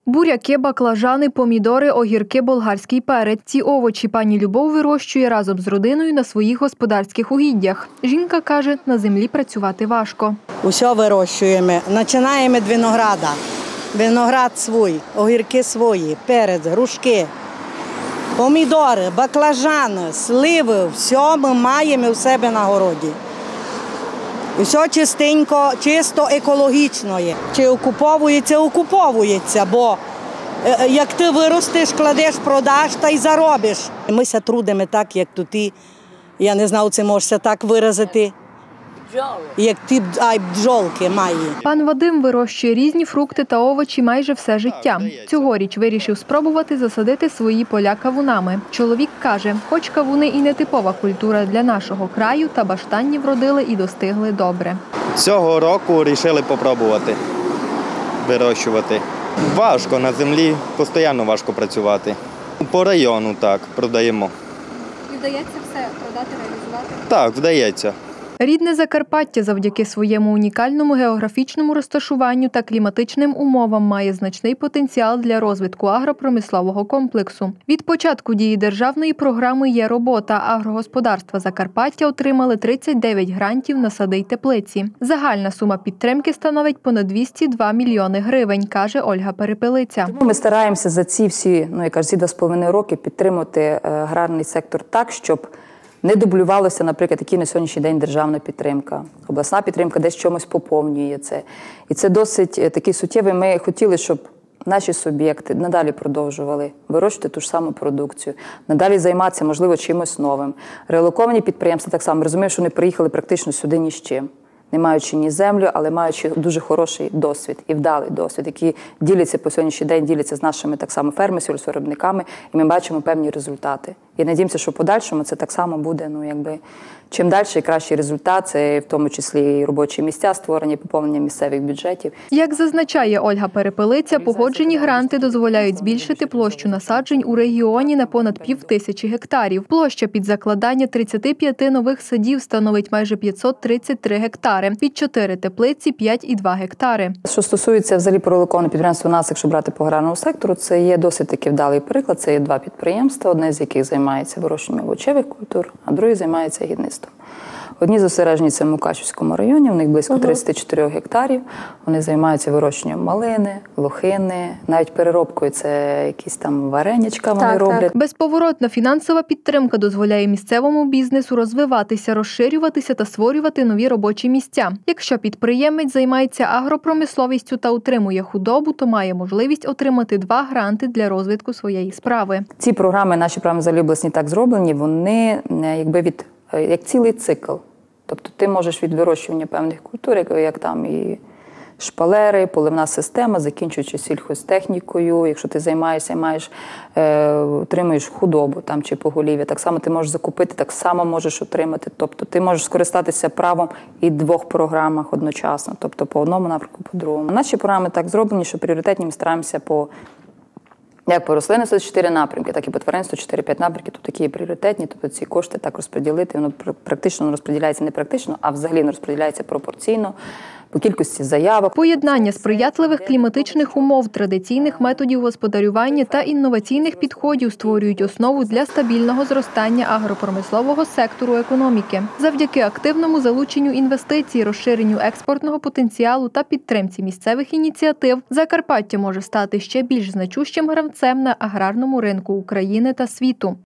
Буряки, баклажани, помідори, огірки, болгарський перець. Ці овочі пані Любов вирощує разом з родиною на своїх господарських угіддях. Жінка каже, на землі працювати важко. Усе вирощуємо. Починаємо від винограда. Виноград свій, огірки свої, перець, грушки, помідори, баклажани, сливи. Все ми маємо у себе на городі. І все чистенько, чисто екологічно є. Чи окуповується, окуповується, бо як ти виростеш, кладеш, продаш та й заробиш. Ми ся трудимо так, як тут і, я не знаю, це можна так виразити, як ті бджолки має. Пан Вадим вирощує різні фрукти та овочі майже все життя. Цьогоріч вирішив спробувати засадити свої поля кавунами. Чоловік каже, хоч кавуни і не типова культура для нашого краю, та баштанні вродили і достигли добре. Цього року вирішили спробувати вирощувати. Важко на землі, постійно важко працювати. По району так, продаємо. І вдається все продати, реалізувати? Так, вдається. Рідне Закарпаття завдяки своєму унікальному географічному розташуванню та кліматичним умовам має значний потенціал для розвитку агропромислового комплексу. Від початку дії державної програми «Є робота» агрогосподарства Закарпаття отримали 39 грантів на сади й теплиці. Загальна сума підтримки становить понад 202 мільйони гривень, каже Ольга Перепелиця. Ми стараємося за ці всі, ці 2,5 роки підтримати аграрний сектор так, щоб не дублювалося, наприклад, які на сьогоднішній день державна підтримка. Обласна підтримка десь чомусь поповнює це. І це досить такий суттєвий. Ми хотіли, щоб наші суб'єкти надалі продовжували вирощувати ту ж саму продукцію, надалі займатися, можливо, чимось новим. Релоковані підприємства так само. Розумію, що вони приїхали практично сюди ні з чим. Не маючи ні землю, але маючи дуже хороший досвід і вдалий досвід, які діляться по сьогоднішній день, діляться з нашими так само фермерами, сільгоспвиробниками, і ми бачимо певні результати. І надіємося, що в подальшому це так само буде, чим далі і кращий результат, це в тому числі і робочі місця створення, поповнення місцевих бюджетів. Як зазначає Ольга Перепелиця, погоджені гранти дозволяють збільшити площу насаджень у регіоні на понад 5000 гектарів. Площа під закладання 35 нових садів становить майже 533 гектари, від 4 теплиці – 5,2 гектари. Що стосується взагалі прорелокованого підприємства у нас, якщо брати по аграрному сектору, це є досить таки вдалий приклад. Це є 2 підприємства, одне з яких займається вирощенням овочевих культур, а друге займається гідництвом. Одні зосереджені це в Мукачівському районі, у них близько 34 гектарів. Вони займаються вирощенням малини, лохини, навіть переробкою, це якісь там вареничка вони роблять. Безповоротна фінансова підтримка дозволяє місцевому бізнесу розвиватися, розширюватися та створювати нові робочі місця. Якщо підприємець займається агропромисловістю та утримує худобу, то має можливість отримати 2 гранти для розвитку своєї справи. Ці програми, наші програми взагалі обласні так зроблені, вони як цілий цикл. Тобто ти можеш від вирощування певних культур, як там і шпалери, поливна система, закінчуючи сільхозтехнікою. Якщо ти займаєшся, отримуєш худобу там, чи поголів'я, так само ти можеш закупити, так само можеш отримати. Тобто ти можеш скористатися правом і 2 програмах одночасно, тобто по одному напрямку, по другому. Наші програми так зроблені, що пріоритетні ми стараємося як по рослинництву 4 напрямки, так і по тваринству 4-5 напрямків, то такі пріоритетні, тобто ці кошти так розподілити, воно практично розподіляється не практично, а взагалі розподіляється пропорційно по кількості заявок. Поєднання сприятливих кліматичних умов, традиційних методів господарювання та інноваційних підходів створюють основу для стабільного зростання агропромислового сектору економіки. Завдяки активному залученню інвестицій, розширенню експортного потенціалу та підтримці місцевих ініціатив, Закарпаття може стати ще більш значущим гравцем на аграрному ринку України та світу.